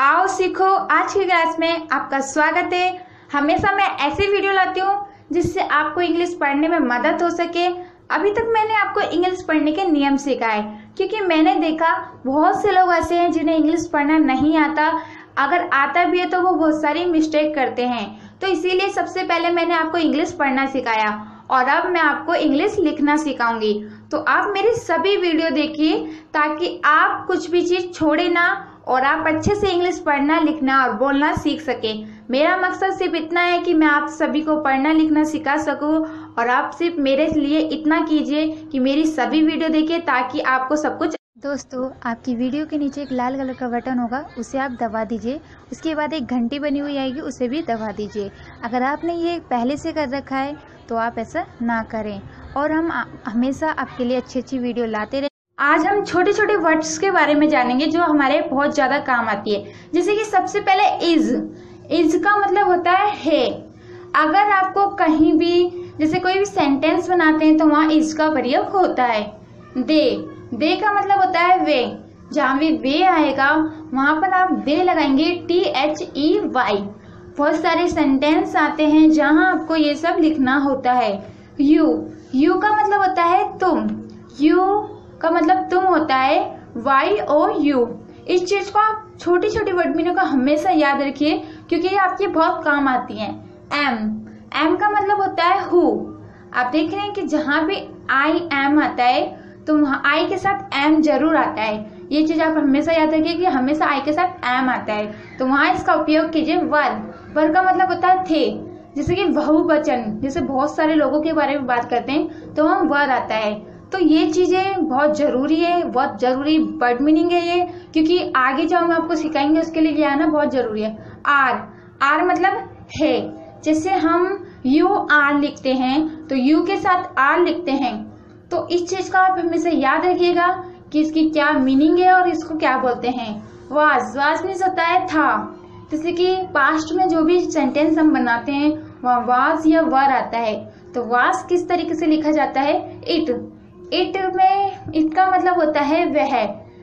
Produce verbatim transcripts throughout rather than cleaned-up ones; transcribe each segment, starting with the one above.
आओ सीखो। आज की क्लास में आपका स्वागत है। हमेशा मैं ऐसी वीडियो लाती हूँ जिससे आपको इंग्लिश पढ़ने में मदद हो सके। अभी तक मैंने आपको इंग्लिश पढ़ने के नियम सिखाए, क्योंकि मैंने देखा बहुत से लोग ऐसे हैं जिन्हें इंग्लिश पढ़ना नहीं आता। अगर आता भी है तो वो बहुत सारी मिस्टेक करते हैं। तो इसीलिए सबसे पहले मैंने आपको इंग्लिश पढ़ना सिखाया और अब मैं आपको इंग्लिश लिखना सिखाऊंगी। तो आप मेरी सभी वीडियो देखिए ताकि आप कुछ भी चीज़ छोड़े ना और आप अच्छे से इंग्लिश पढ़ना, लिखना और बोलना सीख सके। मेरा मकसद सिर्फ इतना है कि मैं आप सभी को पढ़ना लिखना सिखा सकूं और आप सिर्फ मेरे लिए इतना कीजिए कि मेरी सभी वीडियो देखिए ताकि आपको सब कुछ। दोस्तों, आपकी वीडियो के नीचे एक लाल कलर का बटन होगा, उसे आप दबा दीजिए। उसके बाद एक घंटी बनी हुई आएगी, उसे भी दबा दीजिए। अगर आपने ये पहले से कर रखा है तो आप ऐसा ना करें और हम हमेशा आपके लिए अच्छी अच्छी वीडियो लाते रहें। आज हम छोटे छोटे वर्ड्स के बारे में जानेंगे जो हमारे बहुत ज़्यादा काम आती है। जैसे कि सबसे पहले इज। इज का मतलब होता है है। अगर आपको कहीं भी जैसे कोई भी सेंटेंस बनाते हैं तो वहाँ इज का प्रयोग होता है। दे दे का मतलब होता है वे। जहाँ भी वे आएगा वहाँ पर आप दे लगाएंगे, टी एच ई वाई। बहुत सारे सेंटेंस आते हैं जहाँ आपको ये सब लिखना होता है। यू यू का मतलब होता है तुम। यू का मतलब तुम होता है, वाई ओ यू। इस चीज को आप छोटी छोटी वर्ड मीनिंग को हमेशा याद रखिए क्योंकि ये आपके बहुत काम आती हैं। एम एम का मतलब होता है हु। आप देख रहे हैं कि जहाँ भी आई एम आता है तो वहाँ आई के साथ एम जरूर आता है। ये चीज आप हमेशा याद रखिए कि हमेशा आई के साथ एम आता है, तो वहाँ इसका उपयोग कीजिए। वर वर का मतलब होता है थे। जैसे कि बहुवचन, जैसे बहुत सारे लोगों के बारे में बात करते हैं तो वहाँ वर आता है। तो ये चीज़ें बहुत ज़रूरी है, बहुत ज़रूरी वर्ड मीनिंग है ये, क्योंकि आगे जो हम आपको सिखाएंगे उसके लिए ये आना बहुत ज़रूरी है। आर आर मतलब है। जैसे हम यू आर लिखते हैं तो यू के साथ आर लिखते हैं, तो इस चीज़ का आप हमेशा याद रखिएगा कि इसकी क्या मीनिंग है और इसको क्या बोलते हैं। वाज वाज मीन्स होता है था। जैसे कि पास्ट में जो भी सेंटेंस हम बनाते हैं वहाँ वाज या वर आता है, तो वाज किस तरीके से लिखा जाता है, इट। इट में इट का मतलब होता है वह।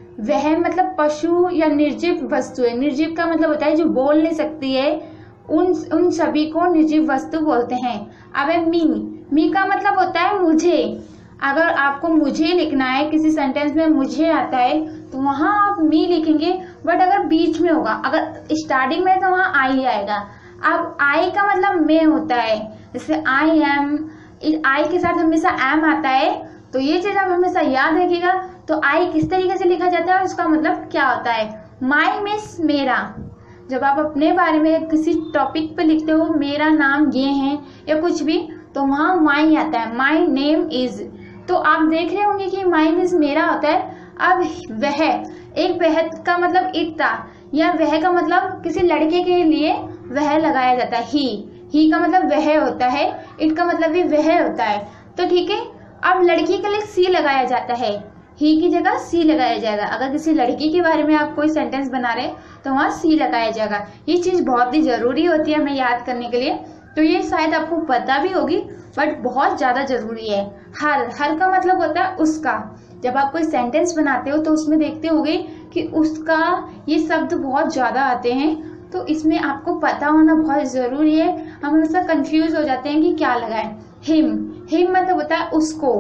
वह मतलब पशु या निर्जीव वस्तु है। निर्जीव का मतलब होता है जो बोल नहीं सकती है, उन उन सभी को निर्जीव वस्तु बोलते हैं। अब है मी। मी का मतलब होता है मुझे। अगर आपको मुझे लिखना है, किसी सेंटेंस में मुझे आता है तो वहां आप मी लिखेंगे, बट अगर बीच में होगा, अगर स्टार्टिंग में तो वहां आई आएगा। अब आई का मतलब मैं होता है, जैसे आई एम, आई के साथ हमेशा एम आता है, तो ये चीज आप हमेशा याद रखिएगा। तो आई किस तरीके से लिखा जाता है और उसका मतलब क्या होता है। माई मीन्स मेरा। जब आप अपने बारे में किसी टॉपिक पे लिखते हो, मेरा नाम ये है या कुछ भी, तो वहाँ माई आता है, माई नेम इज। तो आप देख रहे होंगे कि माई मीन्स मेरा होता है। अब वह, एक वह का मतलब इट था, या वह का मतलब किसी लड़के के लिए वह लगाया जाता है। ही ही का मतलब वह होता है, इट का मतलब भी वह होता है। तो ठीक है, अब लड़की के लिए सी लगाया जाता है, ही की जगह सी लगाया जाएगा। अगर किसी लड़की के बारे में आप कोई सेंटेंस बना रहे हैं तो वहाँ सी लगाया जाएगा। ये चीज़ बहुत ही ज़रूरी होती है हमें याद करने के लिए। तो ये शायद आपको पता भी होगी, बट बहुत ज़्यादा ज़रूरी है। हर हर का मतलब होता है उसका। जब आप कोई सेंटेंस बनाते हो तो उसमें देखते होंगे कि उसका ये शब्द बहुत ज़्यादा आते हैं, तो इसमें आपको पता होना बहुत ज़रूरी है। हम हमेशा कंफ्यूज हो जाते हैं कि क्या लगाएं। हिम हिम मतलब होता है उसको।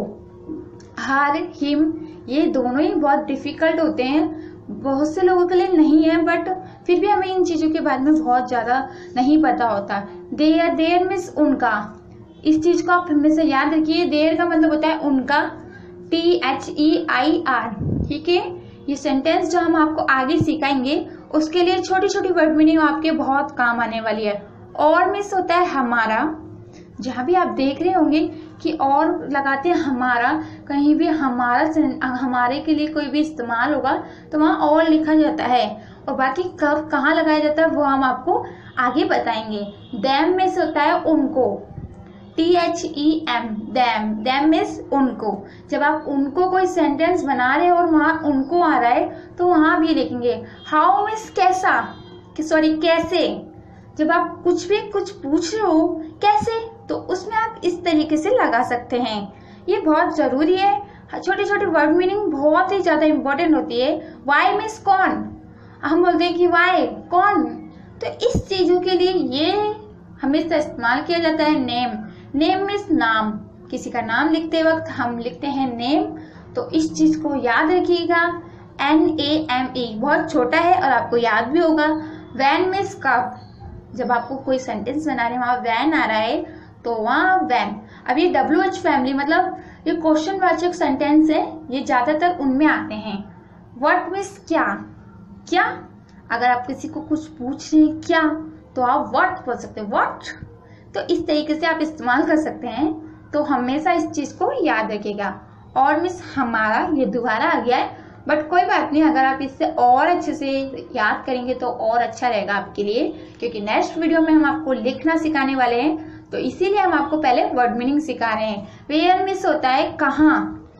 हर हिम ये दोनों ही बहुत डिफिकल्ट होते हैं, बहुत से लोगों के लिए नहीं है, बट फिर भी हमें इन चीज़ों के बारे में बहुत ज़्यादा नहीं पता होता। देयर देयर मीन्स उनका। इस चीज़ को आप हमेशा याद रखिए। देयर का मतलब होता है उनका, T H E I R. ठीक है, ये सेंटेंस जो हम आपको आगे सिखाएंगे उसके लिए छोटी छोटी वर्ड मीनिंग आपके बहुत काम आने वाली है। और मीन्स होता है हमारा। जहाँ भी आप देख रहे होंगे कि और लगाते हैं हमारा, कहीं भी हमारा हमारे के लिए कोई भी इस्तेमाल होगा तो वहाँ और लिखा जाता है, और बाकी कब कहाँ लगाया जाता है वो हम आपको आगे बताएंगे। दैम में से होता है उनको, T H E M, them. Them means उनको। जब आप उनको कोई सेंटेंस बना रहे हो और वहाँ उनको आ रहा है तो वहाँ भी लिखेंगे। हाउ मीन्स कैसा, सॉरी कैसे। जब आप कुछ भी कुछ पूछ रहे हो कैसे, तो उसमें आप इस तरीके से लगा सकते हैं। ये बहुत ज़रूरी है। छोटी छोटी वर्ड मीनिंग बहुत ही ज़्यादा इंपॉर्टेंट होती है। वाई मीन्स कौन। हम बोलते हैं कि वाई, कौन। तो इस चीजों के लिए ये हमेशा इस्तेमाल किया जाता है नेम। नेम मीन्स नाम, किसी का नाम लिखते वक्त हम लिखते हैं नेम। तो इस चीज को याद रखिएगा, एन ए एम ई बहुत छोटा है और आपको याद भी होगा। वैन मीन्स कब, जब आपको कोई सेंटेंस बना रहे हैं वहां वैन आ रहा है तो वहां वैन। अब ये डब्ल्यू एच फैमिली मतलब ये क्वेश्चन वाचक सेंटेंस है, ये ज्यादातर उनमें आते हैं। व्हाट मीन्स क्या, क्या अगर आप किसी को कुछ पूछ रहे हैं क्या तो आप व्हाट बोल सकते हैं, व्हाट। तो इस तरीके से आप इस्तेमाल कर सकते हैं। तो हमेशा इस चीज को याद रखिएगा। और मिस हमारा ये दोबारा आ गया है, बट कोई बात नहीं, अगर आप इससे और अच्छे से याद करेंगे तो और अच्छा रहेगा आपके लिए, क्योंकि नेक्स्ट वीडियो में हम आपको लिखना सिखाने वाले हैं। तो इसीलिए हम आपको पहले वर्ड मीनिंग सिखा रहे हैं। वेयर मिस होता है कहाँ,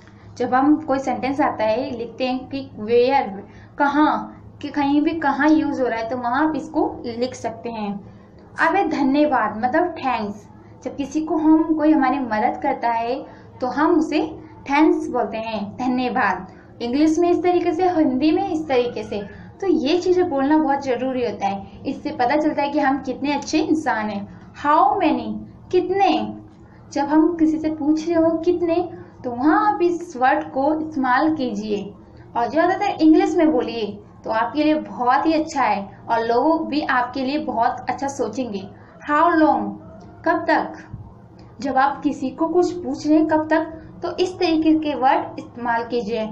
जब हम कोई सेंटेंस आता है लिखते हैं कि वेयर कहाँ, कि कहीं भी कहाँ यूज हो रहा है तो वहां आप इसको लिख सकते हैं। अब है धन्यवाद मतलब थैंक्स, जब किसी को हम कोई हमारी मदद करता है तो हम उसे थैंक्स बोलते हैं, धन्यवाद। इंग्लिश में इस तरीके से, हिंदी में इस तरीके से। तो ये चीजें बोलना बहुत जरूरी होता है, इससे पता चलता है कि हम कितने अच्छे इंसान हैं। हाउ मैनी कितने, जब हम किसी से पूछ रहे हो कितने तो वहां आप इस वर्ड को इस्तेमाल कीजिए और ज्यादातर इंग्लिश में बोलिए, तो आपके लिए बहुत ही अच्छा है और लोग भी आपके लिए बहुत अच्छा सोचेंगे। हाउ लॉन्ग कब तक, जब आप किसी को कुछ पूछ रहे हैं कब तक तो इस तरीके के वर्ड इस्तेमाल कीजिए।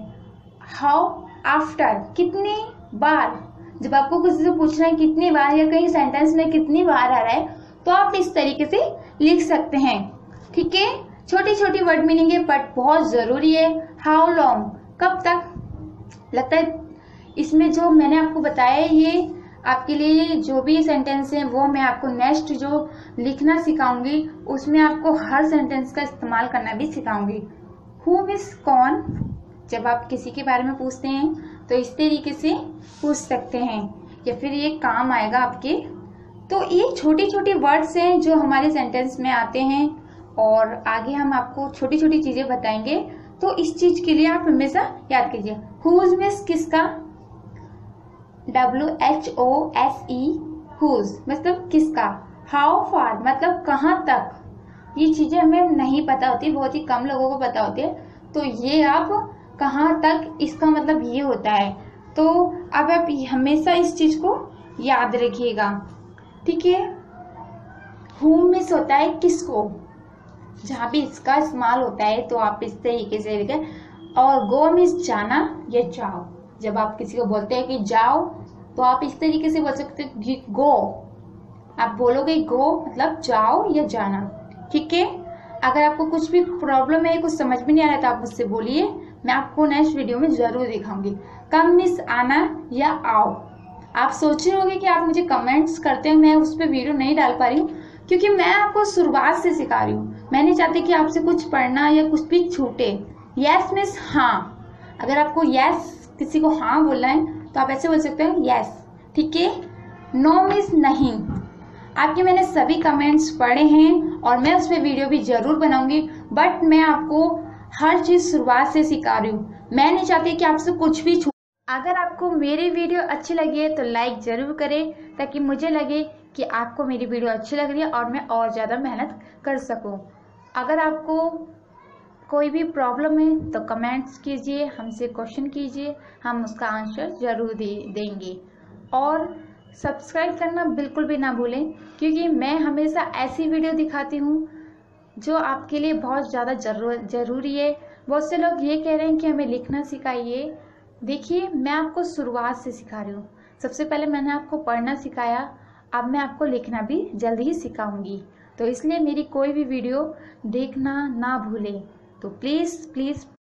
हाउ आफ्टर कितनी बार, जब आपको किसी से पूछना है कितनी बार या कहीं सेंटेंस में कितनी बार आ रहा है तो आप इस तरीके से लिख सकते हैं। ठीक है, छोटी छोटी वर्ड मीनिंग है बट बहुत जरूरी है। हाउ लॉन्ग कब तक, लगता है इसमें जो मैंने आपको बताया है ये आपके लिए जो भी सेंटेंस है वो मैं आपको नेक्स्ट जो लिखना सिखाऊंगी उसमें आपको हर सेंटेंस का इस्तेमाल करना भी सिखाऊंगी। हु मीन्स कौन, जब आप किसी के बारे में पूछते हैं तो इस तरीके से पूछ सकते हैं या फिर ये काम आएगा आपके। तो ये छोटी छोटी वर्ड्स हैं जो हमारे सेंटेंस में आते हैं और आगे हम आपको छोटी छोटी चीजें बताएंगे। तो इस चीज के लिए आप हमेशा याद कीजिए। हुज मीन्स किसका, W H O S E, whose मतलब किसका। हाउ फार मतलब कहाँ तक, ये चीजें हमें नहीं पता होती, बहुत ही कम लोगों को पता होती है। तो ये आप कहाँ तक, इसका मतलब ये होता है। तो अब आप हमेशा इस चीज को याद रखिएगा। ठीक है, हुम मिस होता है किसको, जहाँ भी इसका इस्तेमाल होता है तो आप इस तरीके से लिखें। और गो मिस जाना या जाओ, जब आप किसी को बोलते हैं कि जाओ तो आप इस तरीके से बोल सकते हैं गो, आप बोलोगे गो मतलब जाओ या जाना। ठीक है, अगर आपको कुछ भी प्रॉब्लम है, कुछ समझ में नहीं आ रहा तो आप मुझसे बोलिए, मैं आपको नेक्स्ट वीडियो में जरूर दिखाऊंगी। कम मिस आना या आओ, आप सोच रहे होंगे कि आप मुझे कमेंट्स करते हैं, मैं उस पर वीडियो नहीं डाल पा रही हूँ क्योंकि मैं आपको शुरुआत से सिखा रही हूँ। मैं नहीं चाहती कि आपसे कुछ पढ़ना या कुछ भी छूटे। यस मिस हाँ, अगर आपको यस किसी को हाँ बोलना है तो आप ऐसे बोल सकते हो यस। ठीक है, नो मिस नहीं, आपके मैंने सभी कमेंट्स पढ़े हैं और मैं उस पर वीडियो भी जरूर बनाऊंगी, बट मैं आपको हर चीज शुरुआत से सिखा रही हूँ, मैं नहीं चाहती कि आपसे कुछ भी छूटे। अगर आपको मेरी वीडियो अच्छी लगी है तो लाइक ज़रूर करें ताकि मुझे लगे कि आपको मेरी वीडियो अच्छी लग रही है और मैं और ज़्यादा मेहनत कर सकूं। अगर आपको कोई भी प्रॉब्लम है तो कमेंट्स कीजिए, हमसे क्वेश्चन कीजिए, हम उसका आंसर ज़रूर दे देंगे। और सब्सक्राइब करना बिल्कुल भी ना भूलें क्योंकि मैं हमेशा ऐसी वीडियो दिखाती हूँ जो आपके लिए बहुत ज़्यादा जरूर ज़रूरी है। बहुत से लोग ये कह रहे हैं कि हमें लिखना सिखाइए। देखिए, मैं आपको शुरुआत से सिखा रही हूँ। सबसे पहले मैंने आपको पढ़ना सिखाया, अब मैं आपको लिखना भी जल्द ही सिखाऊंगी। तो इसलिए मेरी कोई भी वीडियो देखना ना भूलें। तो प्लीज़ प्लीज़